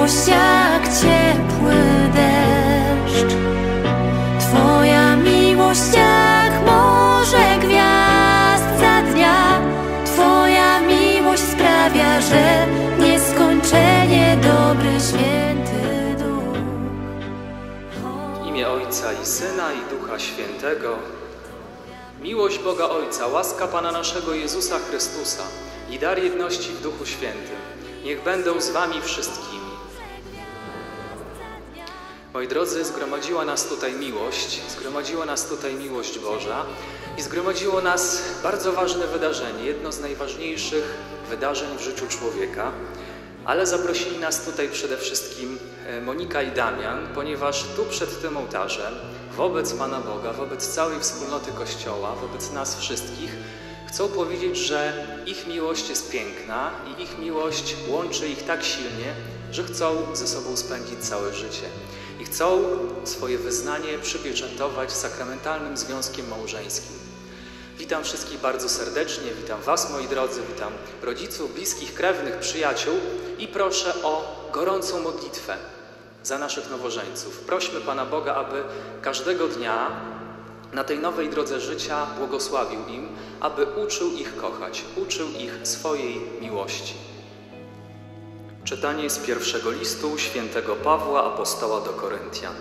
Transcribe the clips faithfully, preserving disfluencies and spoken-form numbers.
miłość jak ciepły deszcz, Twoja miłość jak morze gwiazd za dnia, Twoja miłość sprawia, że nieskończenie dobry, święty Duch. W imię Ojca i Syna i Ducha Świętego. Miłość Boga Ojca, łaska Pana naszego Jezusa Chrystusa i dar jedności w Duchu Świętym niech będą z wami wszystkimi. Moi drodzy, zgromadziła nas tutaj miłość, zgromadziła nas tutaj miłość Boża i zgromadziło nas bardzo ważne wydarzenie, jedno z najważniejszych wydarzeń w życiu człowieka, ale zaprosili nas tutaj przede wszystkim Monika i Damian, ponieważ tu przed tym ołtarzem, wobec Pana Boga, wobec całej wspólnoty Kościoła, wobec nas wszystkich, chcą powiedzieć, że ich miłość jest piękna i ich miłość łączy ich tak silnie, że chcą ze sobą spędzić całe życie. I chcą swoje wyznanie przypieczętować sakramentalnym związkiem małżeńskim. Witam wszystkich bardzo serdecznie, witam Was, moi drodzy, witam rodziców, bliskich, krewnych, przyjaciół i proszę o gorącą modlitwę za naszych nowożeńców. Prośmy Pana Boga, aby każdego dnia na tej nowej drodze życia błogosławił im, aby uczył ich kochać, uczył ich swojej miłości. Czytanie z pierwszego listu świętego Pawła, apostoła do Koryntian.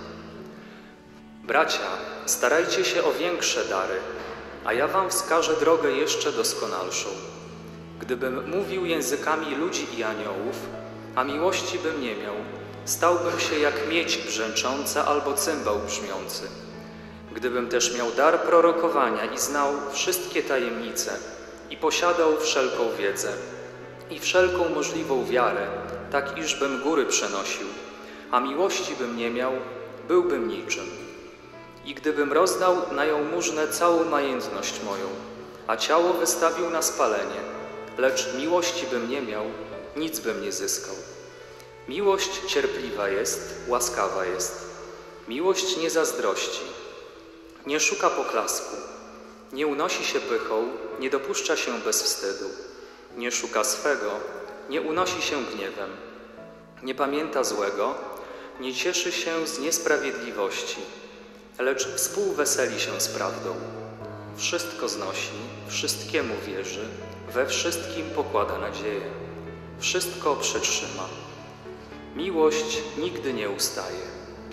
Bracia, starajcie się o większe dary, a ja wam wskażę drogę jeszcze doskonalszą. Gdybym mówił językami ludzi i aniołów, a miłości bym nie miał, stałbym się jak miedź brzęcząca albo cymbał brzmiący. Gdybym też miał dar prorokowania i znał wszystkie tajemnice i posiadał wszelką wiedzę i wszelką możliwą wiarę, tak iżbym góry przenosił, a miłości bym nie miał, byłbym niczym. I gdybym rozdał na jałmużnę całą majętność moją, a ciało wystawił na spalenie, lecz miłości bym nie miał, nic bym nie zyskał. Miłość cierpliwa jest, łaskawa jest. Miłość nie zazdrości, nie szuka poklasku, nie unosi się pychą, nie dopuszcza się bez wstydu, nie szuka swego, nie unosi się gniewem, nie pamięta złego, nie cieszy się z niesprawiedliwości, lecz współweseli się z prawdą. Wszystko znosi, wszystkiemu wierzy, we wszystkim pokłada nadzieję, wszystko przetrzyma. Miłość nigdy nie ustaje.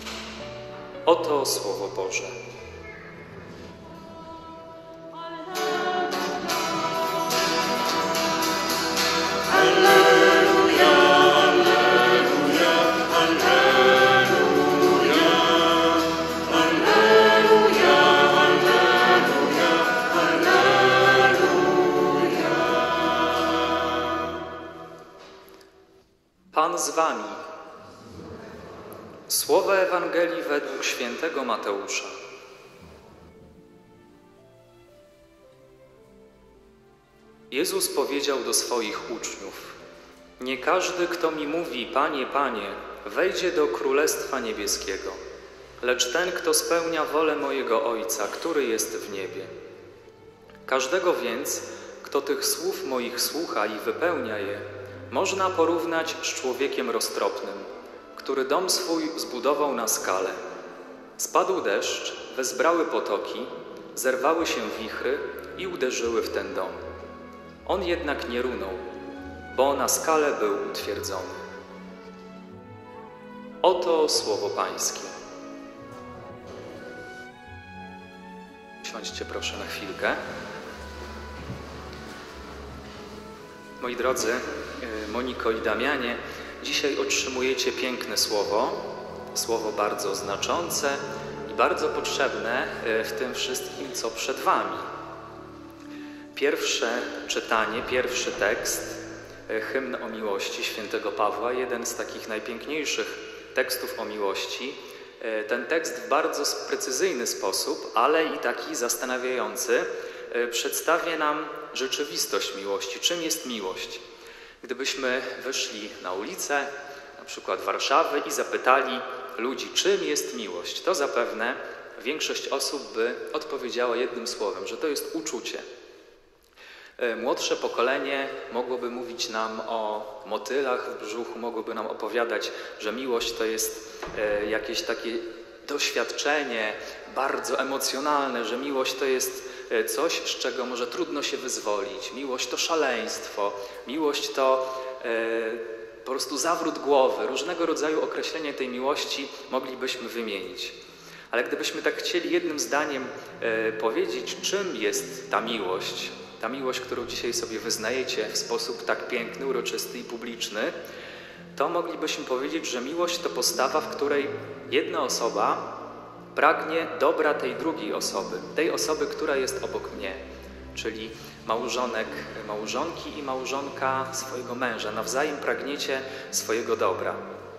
Oto Słowo Boże. Pan z wami. Słowa Ewangelii według świętego Mateusza. Jezus powiedział do swoich uczniów: nie każdy, kto mi mówi, Panie, Panie, wejdzie do Królestwa Niebieskiego, lecz ten, kto spełnia wolę mojego Ojca, który jest w niebie. Każdego więc, kto tych słów moich słucha i wypełnia je, można porównać z człowiekiem roztropnym, który dom swój zbudował na skale. Spadł deszcz, wezbrały potoki, zerwały się wichry i uderzyły w ten dom. On jednak nie runął, bo na skale był utwierdzony. Oto Słowo Pańskie. Siądźcie proszę na chwilkę. Moi drodzy, Moniko i Damianie, dzisiaj otrzymujecie piękne słowo, słowo bardzo znaczące i bardzo potrzebne w tym wszystkim, co przed wami. Pierwsze czytanie, pierwszy tekst, hymn o miłości świętego Pawła, jeden z takich najpiękniejszych tekstów o miłości. Ten tekst w bardzo precyzyjny sposób, ale i taki zastanawiający, przedstawia nam rzeczywistość miłości. Czym jest miłość? Gdybyśmy wyszli na ulicę, na przykład Warszawy, i zapytali ludzi, czym jest miłość, to zapewne większość osób by odpowiedziała jednym słowem, że to jest uczucie. Młodsze pokolenie mogłoby mówić nam o motylach w brzuchu, mogłoby nam opowiadać, że miłość to jest jakieś takie doświadczenie bardzo emocjonalne, że miłość to jest coś, z czego może trudno się wyzwolić. Miłość to szaleństwo, miłość to e, po prostu zawrót głowy. Różnego rodzaju określenia tej miłości moglibyśmy wymienić. Ale gdybyśmy tak chcieli jednym zdaniem e, powiedzieć, czym jest ta miłość, ta miłość, którą dzisiaj sobie wyznajecie w sposób tak piękny, uroczysty i publiczny, to moglibyśmy powiedzieć, że miłość to postawa, w której jedna osoba pragnie dobra tej drugiej osoby, tej osoby, która jest obok mnie, czyli małżonek, małżonki i małżonka swojego męża. Nawzajem pragniecie swojego dobra.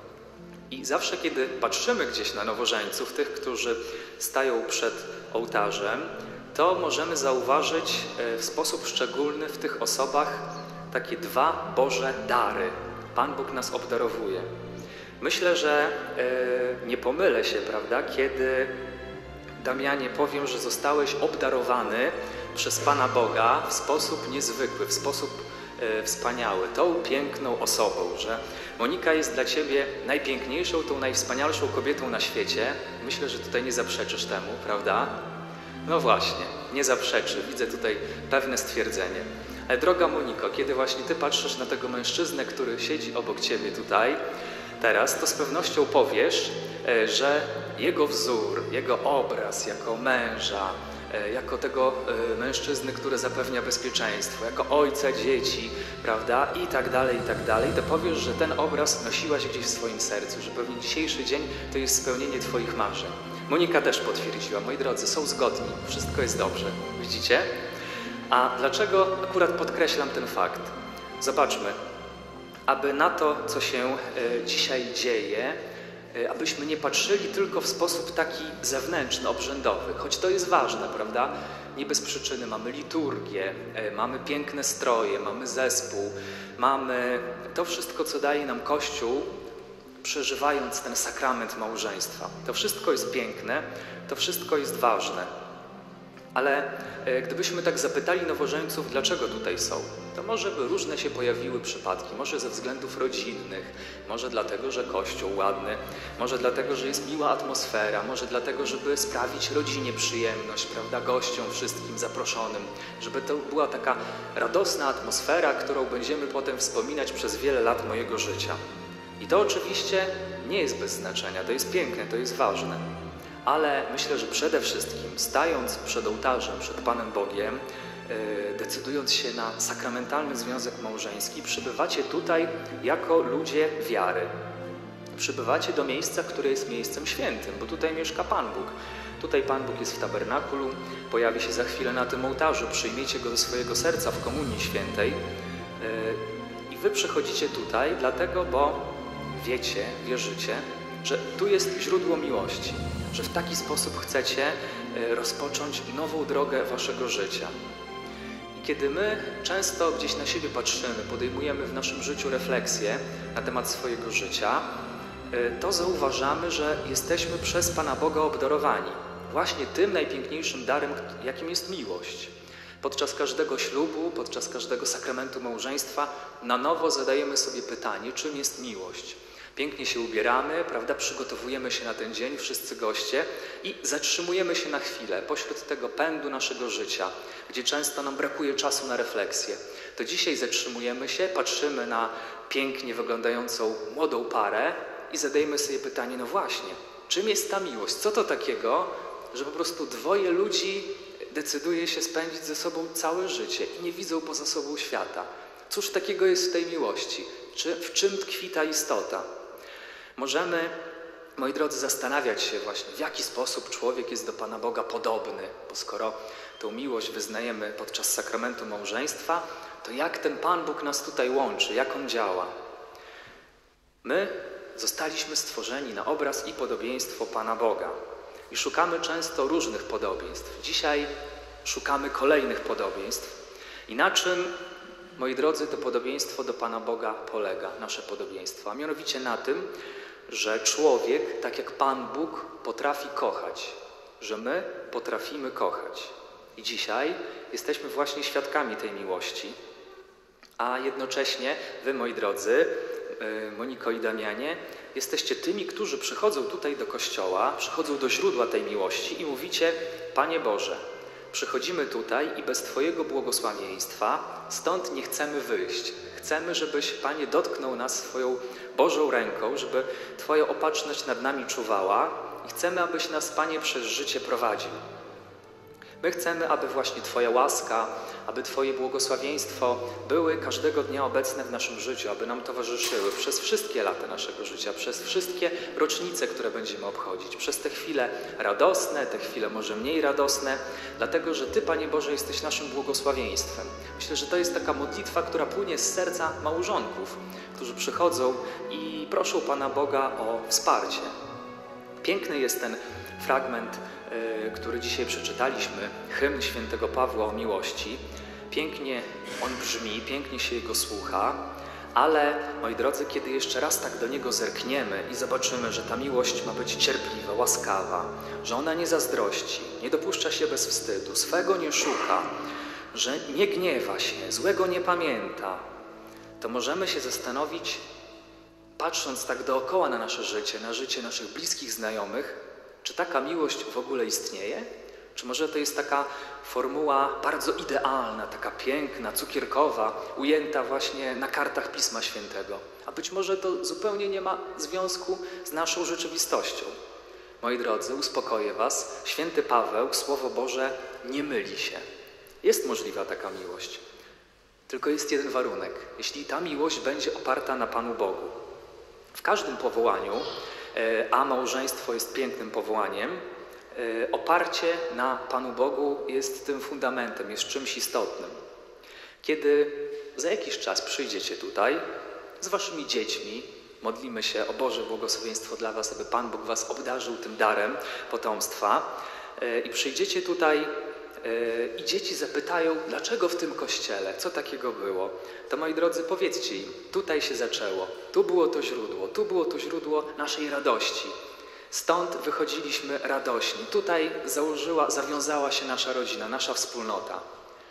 I zawsze, kiedy patrzymy gdzieś na nowożeńców, tych, którzy stają przed ołtarzem, to możemy zauważyć w sposób szczególny w tych osobach takie dwa Boże dary. Pan Bóg nas obdarowuje. Myślę, że e, nie pomylę się, prawda, kiedy Damianie powiem, że zostałeś obdarowany przez Pana Boga w sposób niezwykły, w sposób e, wspaniały, tą piękną osobą, że Monika jest dla Ciebie najpiękniejszą, tą najwspanialszą kobietą na świecie. Myślę, że tutaj nie zaprzeczysz temu, prawda? No właśnie, nie zaprzeczy. Widzę tutaj pewne stwierdzenie. Ale droga Moniko, kiedy właśnie Ty patrzysz na tego mężczyznę, który siedzi obok Ciebie tutaj, teraz, to z pewnością powiesz, że jego wzór, jego obraz jako męża, jako tego mężczyzny, który zapewnia bezpieczeństwo, jako ojca dzieci, prawda, i tak dalej, i tak dalej, to powiesz, że ten obraz nosiłaś gdzieś w swoim sercu, że pewnie dzisiejszy dzień to jest spełnienie Twoich marzeń. Monika też potwierdziła, moi drodzy, są zgodni, wszystko jest dobrze, widzicie? A dlaczego akurat podkreślam ten fakt? Zobaczmy. Aby na to, co się dzisiaj dzieje, abyśmy nie patrzyli tylko w sposób taki zewnętrzny, obrzędowy, choć to jest ważne, prawda? Nie bez przyczyny mamy liturgię, mamy piękne stroje, mamy zespół, mamy to wszystko, co daje nam Kościół, przeżywając ten sakrament małżeństwa. To wszystko jest piękne, to wszystko jest ważne. Ale e, gdybyśmy tak zapytali nowożeńców, dlaczego tutaj są, to może by różne się pojawiły przypadki, może ze względów rodzinnych, może dlatego, że Kościół ładny, może dlatego, że jest miła atmosfera, może dlatego, żeby sprawić rodzinie przyjemność, prawda, gościom wszystkim zaproszonym, żeby to była taka radosna atmosfera, którą będziemy potem wspominać przez wiele lat mojego życia. I to oczywiście nie jest bez znaczenia, to jest piękne, to jest ważne. Ale myślę, że przede wszystkim stając przed ołtarzem, przed Panem Bogiem, yy, decydując się na sakramentalny związek małżeński, przybywacie tutaj jako ludzie wiary. Przybywacie do miejsca, które jest miejscem świętym, bo tutaj mieszka Pan Bóg. Tutaj Pan Bóg jest w tabernakulum, pojawi się za chwilę na tym ołtarzu, przyjmiecie Go do swojego serca w Komunii Świętej. Yy, I Wy przychodzicie tutaj dlatego, bo wiecie, wierzycie, że tu jest źródło miłości, że w taki sposób chcecie rozpocząć nową drogę waszego życia. I kiedy my często gdzieś na siebie patrzymy, podejmujemy w naszym życiu refleksję na temat swojego życia, to zauważamy, że jesteśmy przez Pana Boga obdarowani właśnie tym najpiękniejszym darem, jakim jest miłość. Podczas każdego ślubu, podczas każdego sakramentu małżeństwa na nowo zadajemy sobie pytanie, czym jest miłość. Pięknie się ubieramy, prawda, przygotowujemy się na ten dzień, wszyscy goście i zatrzymujemy się na chwilę pośród tego pędu naszego życia, gdzie często nam brakuje czasu na refleksję. To dzisiaj zatrzymujemy się, patrzymy na pięknie wyglądającą młodą parę i zadajemy sobie pytanie, no właśnie, czym jest ta miłość? Co to takiego, że po prostu dwoje ludzi decyduje się spędzić ze sobą całe życie i nie widzą poza sobą świata? Cóż takiego jest w tej miłości? Czy, w czym tkwi ta istota? Możemy, moi drodzy, zastanawiać się właśnie, w jaki sposób człowiek jest do Pana Boga podobny, bo skoro tą miłość wyznajemy podczas sakramentu małżeństwa, to jak ten Pan Bóg nas tutaj łączy, jak On działa? My zostaliśmy stworzeni na obraz i podobieństwo Pana Boga i szukamy często różnych podobieństw. Dzisiaj szukamy kolejnych podobieństw. I na czym, moi drodzy, to podobieństwo do Pana Boga polega, nasze podobieństwo? A mianowicie na tym, że człowiek, tak jak Pan Bóg, potrafi kochać, że my potrafimy kochać. I dzisiaj jesteśmy właśnie świadkami tej miłości, a jednocześnie wy, moi drodzy, Moniko i Damianie, jesteście tymi, którzy przychodzą tutaj do Kościoła, przychodzą do źródła tej miłości i mówicie: Panie Boże, przychodzimy tutaj i bez Twojego błogosławieństwa stąd nie chcemy wyjść. Chcemy, żebyś, Panie, dotknął nas swoją Bożą ręką, żeby Twoja opatrzność nad nami czuwała i chcemy, abyś nas, Panie, przez życie prowadził. My chcemy, aby właśnie Twoja łaska, aby Twoje błogosławieństwo były każdego dnia obecne w naszym życiu, aby nam towarzyszyły przez wszystkie lata naszego życia, przez wszystkie rocznice, które będziemy obchodzić, przez te chwile radosne, te chwile może mniej radosne, dlatego że Ty, Panie Boże, jesteś naszym błogosławieństwem. Myślę, że to jest taka modlitwa, która płynie z serca małżonków, którzy przychodzą i proszą Pana Boga o wsparcie. Piękny jest ten fragment, który dzisiaj przeczytaliśmy, hymn świętego Pawła o miłości. Pięknie on brzmi, pięknie się jego słucha, ale, moi drodzy, kiedy jeszcze raz tak do niego zerkniemy i zobaczymy, że ta miłość ma być cierpliwa, łaskawa, że ona nie zazdrości, nie dopuszcza się bez wstydu, swego nie szuka, że nie gniewa się, złego nie pamięta, to możemy się zastanowić, patrząc tak dookoła na nasze życie, na życie naszych bliskich znajomych, czy taka miłość w ogóle istnieje? Czy może to jest taka formuła bardzo idealna, taka piękna, cukierkowa, ujęta właśnie na kartach Pisma Świętego? A być może to zupełnie nie ma związku z naszą rzeczywistością. Moi drodzy, uspokoję was, święty Paweł, Słowo Boże, nie myli się. Jest możliwa taka miłość. Tylko jest jeden warunek. Jeśli ta miłość będzie oparta na Panu Bogu. W każdym powołaniu, a małżeństwo jest pięknym powołaniem, oparcie na Panu Bogu jest tym fundamentem, jest czymś istotnym. Kiedy za jakiś czas przyjdziecie tutaj z waszymi dziećmi, modlimy się o Boże błogosławieństwo dla was, aby Pan Bóg was obdarzył tym darem potomstwa i przyjdziecie tutaj i dzieci zapytają, dlaczego w tym kościele, co takiego było, to moi drodzy, powiedzcie im, tutaj się zaczęło, tu było to źródło, tu było to źródło naszej radości. Stąd wychodziliśmy radośni, tutaj założyła, zawiązała się nasza rodzina, nasza wspólnota.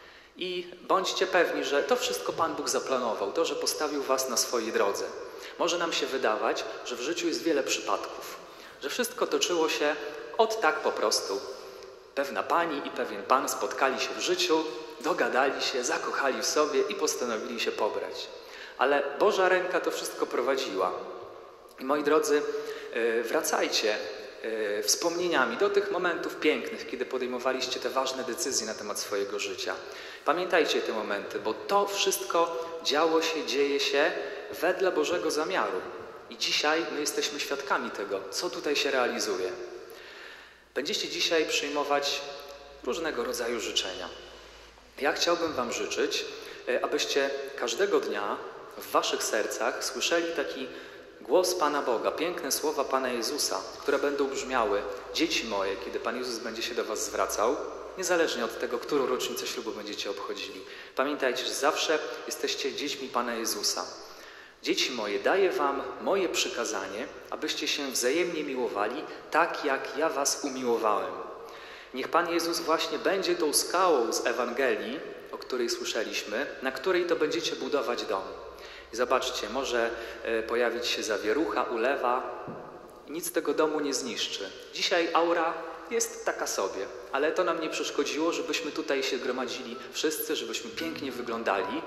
I bądźcie pewni, że to wszystko Pan Bóg zaplanował, to, że postawił was na swojej drodze. Może nam się wydawać, że w życiu jest wiele przypadków, że wszystko toczyło się od tak po prostu. Pewna pani i pewien pan spotkali się w życiu, dogadali się, zakochali w sobie i postanowili się pobrać. Ale Boża ręka to wszystko prowadziła. I moi drodzy, wracajcie wspomnieniami do tych momentów pięknych, kiedy podejmowaliście te ważne decyzje na temat swojego życia. Pamiętajcie te momenty, bo to wszystko działo się, dzieje się wedle Bożego zamiaru. I dzisiaj my jesteśmy świadkami tego, co tutaj się realizuje. Będziecie dzisiaj przyjmować różnego rodzaju życzenia. Ja chciałbym wam życzyć, abyście każdego dnia w waszych sercach słyszeli taki głos Pana Boga, piękne słowa Pana Jezusa, które będą brzmiały: dzieci moje, kiedy Pan Jezus będzie się do was zwracał, niezależnie od tego, którą rocznicę ślubu będziecie obchodzili. Pamiętajcie, że zawsze jesteście dziećmi Pana Jezusa. Dzieci moje, daję wam moje przykazanie, abyście się wzajemnie miłowali, tak jak ja was umiłowałem. Niech Pan Jezus właśnie będzie tą skałą z Ewangelii, o której słyszeliśmy, na której to będziecie budować dom. I zobaczcie, może pojawić się zawierucha, ulewa, i nic tego domu nie zniszczy. Dzisiaj aura jest taka sobie, ale to nam nie przeszkodziło, żebyśmy tutaj się gromadzili wszyscy, żebyśmy pięknie wyglądali.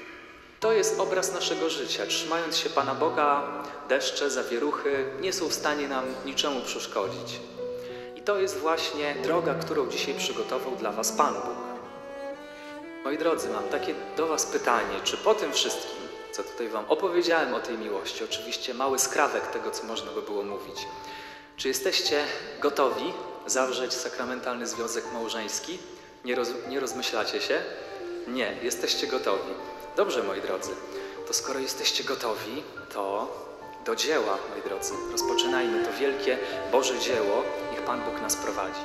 To jest obraz naszego życia. Trzymając się Pana Boga, deszcze, zawieruchy nie są w stanie nam niczemu przeszkodzić. I to jest właśnie droga, którą dzisiaj przygotował dla was Pan Bóg. Moi drodzy, mam takie do was pytanie, czy po tym wszystkim, co tutaj wam opowiedziałem o tej miłości, oczywiście mały skrawek tego, co można by było mówić, czy jesteście gotowi zawrzeć sakramentalny związek małżeński? Nie, roz, nie rozmyślacie się? Nie, jesteście gotowi. Dobrze, moi drodzy, to skoro jesteście gotowi, to do dzieła, moi drodzy. Rozpoczynajmy to wielkie Boże dzieło. Niech Pan Bóg nas prowadzi.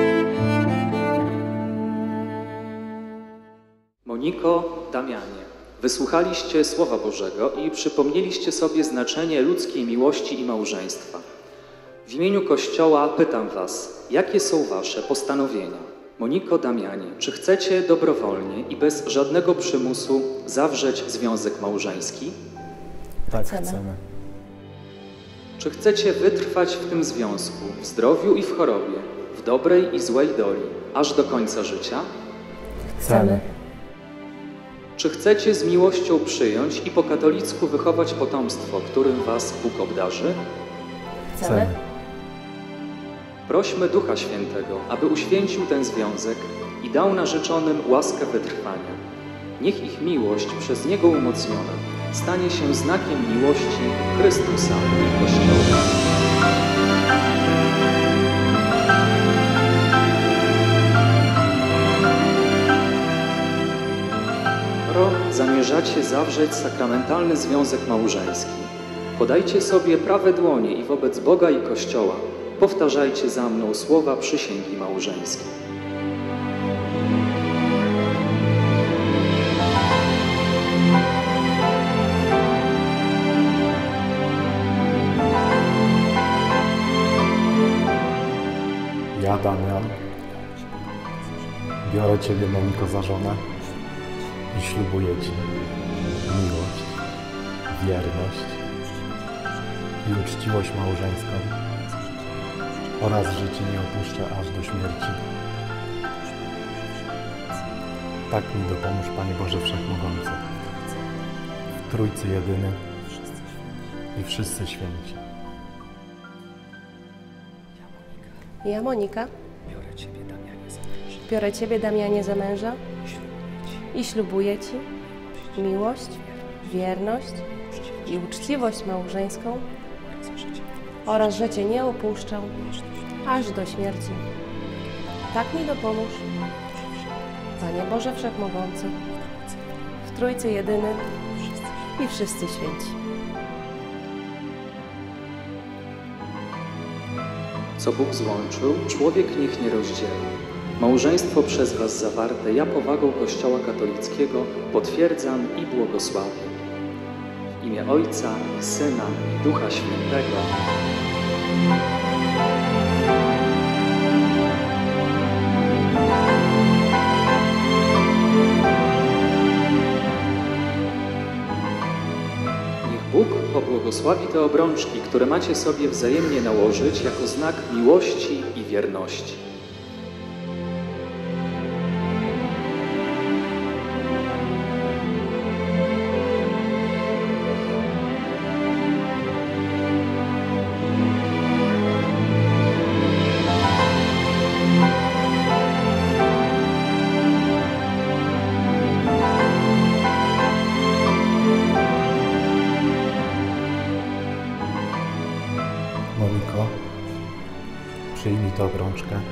Moniko, Damianie, Wysłuchaliście Słowa Bożego i przypomnieliście sobie znaczenie ludzkiej miłości i małżeństwa. W imieniu Kościoła pytam was, jakie są wasze postanowienia? Moniko, Damianie, czy chcecie dobrowolnie i bez żadnego przymusu zawrzeć związek małżeński? Tak, Chcemy. chcemy. Czy chcecie wytrwać w tym związku, w zdrowiu i w chorobie, w dobrej i złej doli, aż do końca życia? Chcemy. Czy chcecie z miłością przyjąć i po katolicku wychować potomstwo, którym was Bóg obdarzy? Chcemy. Prośmy Ducha Świętego, aby uświęcił ten związek i dał narzeczonym łaskę wytrwania. Niech ich miłość przez Niego umocniona stanie się znakiem miłości Chrystusa i Kościoła. Ro, zamierzacie zawrzeć sakramentalny związek małżeński. Podajcie sobie prawe dłonie i wobec Boga i Kościoła powtarzajcie za mną słowa przysięgi małżeńskiej. Ja, Damian, biorę Ciebie, Moniko, za żonę i ślubuję Ci miłość, wierność i uczciwość małżeńską oraz że Cię nie opuszczę aż do śmierci. Tak mi dopomóż, Panie Boże Wszechmogący, w Trójcy Jedyny i wszyscy święci. Ja, Monika, Biorę Ciebie, Damianie, za męża biorę Ciebie, Damianie, za męża i ślubuję Ci i ślubuję Ci miłość, wierność i uczciwość małżeńską oraz że Cię nie opuszczę aż do śmierci. Tak mi dopomóż, Panie Boże Wszechmogący, w Trójcy Jedyny i wszyscy święci. Co Bóg złączył, człowiek niech nie rozdzieli. Małżeństwo przez was zawarte ja powagą Kościoła katolickiego potwierdzam i błogosławię. W imię Ojca, Syna i Ducha Świętego. Bóg pobłogosławi te obrączki, które macie sobie wzajemnie nałożyć jako znak miłości i wierności. Moniko, przyjmij tę obrączkę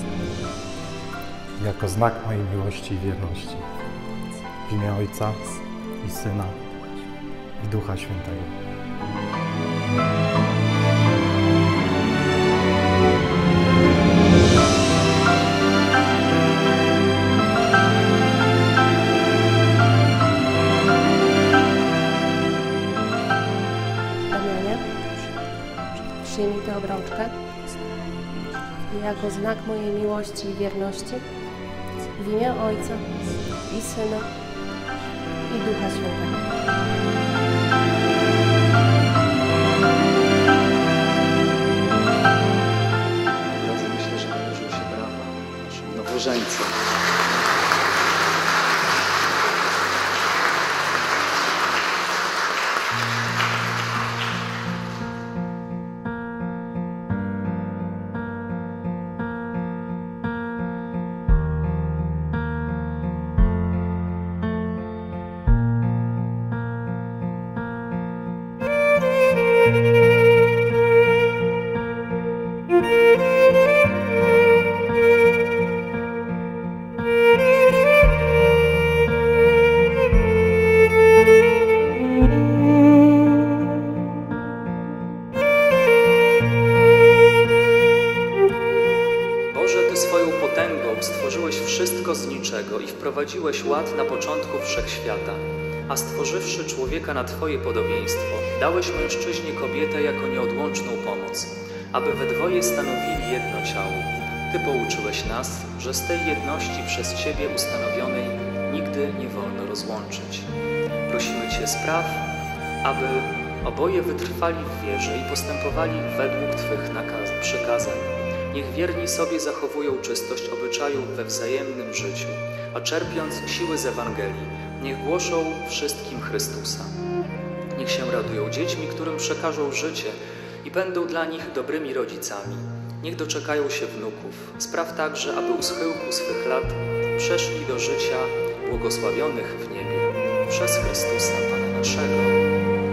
jako znak mojej miłości i wierności. W imię Ojca i Syna i Ducha Świętego. Damianie, przyjmij tę obrączkę jako znak mojej miłości i wierności w imię Ojca i Syna i Ducha Świętego. Drodzy, myślę, że należą się brawa naszym nowożeńcom. Stworzyłeś wszystko z niczego i wprowadziłeś ład na początku wszechświata. A stworzywszy człowieka na Twoje podobieństwo, dałeś mężczyźnie kobietę jako nieodłączną pomoc, aby we dwoje stanowili jedno ciało. Ty pouczyłeś nas, że z tej jedności przez Ciebie ustanowionej nigdy nie wolno rozłączyć. Prosimy Cię, spraw, aby oboje wytrwali w wierze i postępowali według Twych nakaz, przykazań. Niech wierni sobie zachowują czystość obyczajów we wzajemnym życiu, a czerpiąc siły z Ewangelii, niech głoszą wszystkim Chrystusa. Niech się radują dziećmi, którym przekażą życie i będą dla nich dobrymi rodzicami. Niech doczekają się wnuków. Spraw także, aby u schyłku swych lat przeszli do życia błogosławionych w niebie przez Chrystusa Pana naszego.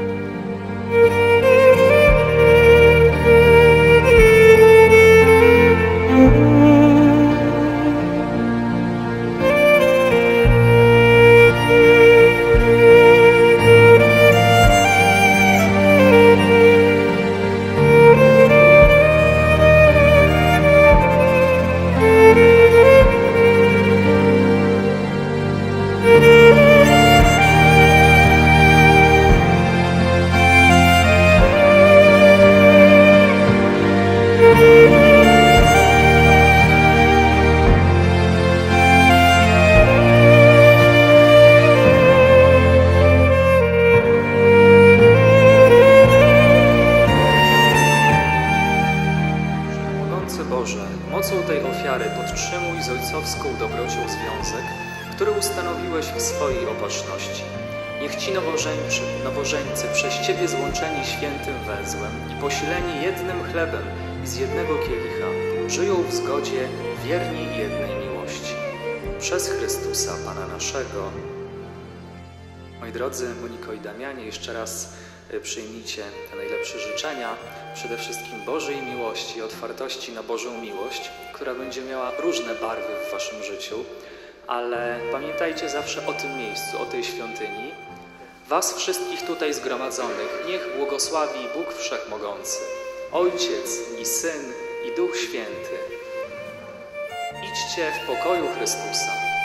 Boże, mocą tej ofiary podtrzymuj z ojcowską dobrocią związek, który ustanowiłeś w swojej opatrzności. Niech Ci nowożeńczy, nowożeńcy przez Ciebie złączeni świętym węzłem i posileni jednym chlebem i z jednego kielicha żyją w zgodzie wierni jednej miłości. Przez Chrystusa Pana naszego. Moi drodzy, Moniko i Damianie, jeszcze raz przyjmijcie te najlepsze życzenia, przede wszystkim Bożej miłości i otwartości na Bożą miłość, która będzie miała różne barwy w Waszym życiu, ale pamiętajcie zawsze o tym miejscu, o tej świątyni. Was wszystkich tutaj zgromadzonych niech błogosławi Bóg Wszechmogący, Ojciec i Syn i Duch Święty. Idźcie w pokoju Chrystusa.